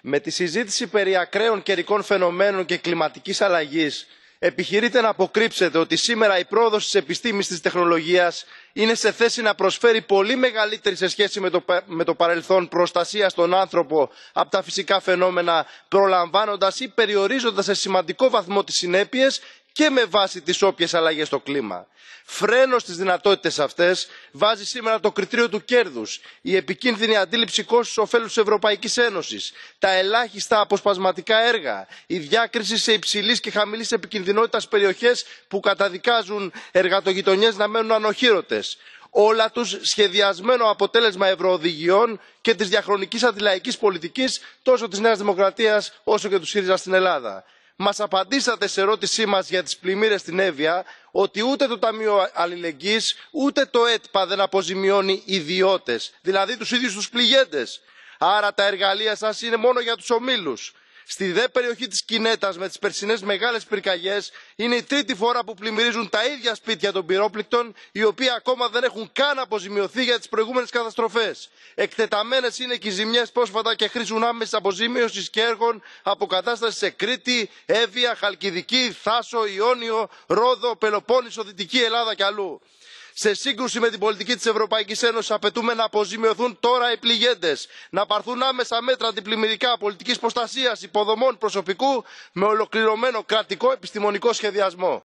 Με τη συζήτηση περί ακραίων καιρικών φαινομένων και κλιματικής αλλαγής επιχειρείτε να αποκρύψετε ότι σήμερα η πρόοδος της επιστήμης της τεχνολογίας είναι σε θέση να προσφέρει πολύ μεγαλύτερη σε σχέση με το παρελθόν προστασία στον άνθρωπο από τα φυσικά φαινόμενα, προλαμβάνοντας ή περιορίζοντας σε σημαντικό βαθμό τις συνέπειες και με βάση τις όποιες αλλαγές στο κλίμα. Φρένο στις δυνατότητες αυτές βάζει σήμερα το κριτήριο του κέρδους, η επικίνδυνη αντίληψη κόστους-οφέλους της Ευρωπαϊκής Ένωσης, τα ελάχιστα αποσπασματικά έργα, η διάκριση σε υψηλής και χαμηλής επικινδυνότητας περιοχές που καταδικάζουν εργατογειτονιές να μένουν ανοχήρωτες. Όλα τους σχεδιασμένο αποτέλεσμα ευρωοδηγιών και της διαχρονικής αντιλαϊκής πολιτικής τόσο της Νέας Δημοκρατίας όσο και του ΣΥΡΙΖΑ στην Ελλάδα. Μας απαντήσατε σε ερώτησή μας για τις πλημμύρες στην Εύβοια ότι ούτε το Ταμείο Αλληλεγγύης ούτε το ΕΤΠΑ δεν αποζημιώνει ιδιώτες, δηλαδή τους ίδιους τους πληγέντες. Άρα τα εργαλεία σας είναι μόνο για τους ομίλους. Στη δε περιοχή της Κινέτας με τις περσινές μεγάλες πυρκαγιές είναι η τρίτη φορά που πλημμυρίζουν τα ίδια σπίτια των πυρόπληκτων, οι οποίοι ακόμα δεν έχουν καν αποζημιωθεί για τις προηγούμενες καταστροφές. Εκτεταμένες είναι και οι ζημιές πρόσφατα και χρήζουν άμεσης αποζημίωσης και έργων αποκατάστασης σε Κρήτη, Εύβοια, Χαλκιδική, Θάσο, Ιόνιο, Ρόδο, Πελοπόννησο, Δυτική Ελλάδα και αλλού. Σε σύγκρουση με την πολιτική της Ευρωπαϊκής Ένωσης απαιτούμε να αποζημιωθούν τώρα οι πληγέντες, να πάρθουν άμεσα μέτρα αντιπλημμυρικά, πολιτικής προστασίας, υποδομών, προσωπικού με ολοκληρωμένο κρατικό επιστημονικό σχεδιασμό.